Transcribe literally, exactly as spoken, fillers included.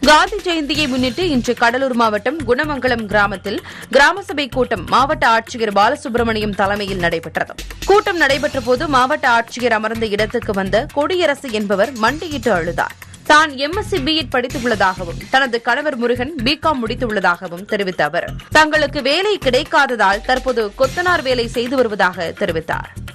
காந்தி ஜெயந்தியை முன்னிட்டு இன்று கடலூர் மாவட்டம் குணமங்கலம் கிராமத்தில் கிராம சபை கூட்டம் மாவட்ட ஆட்சியர் பாலசுப்ரமணியம் தலைமையில் நடைபெற்றது. கூட்டம் நடைபெற்றபோது மாவட்ட ஆட்சியர் அமர்ந்த இடத்துக்கு வந்த கொடியரசு என்பவர் மண்டியிட்டு அழுதார். தான் எம்எஸ்சி பிஎட் படித்துள்ளதாகவும் தனது கணவர் முருகன் பிகாம் முடித்துள்ளதாகவும் தெரிவித்த அவர் தங்களுக்கு வேலை கிடைக்காததால் தற்போது கொத்தனார் வேலை செய்து வருவதாக தெரிவித்தார்.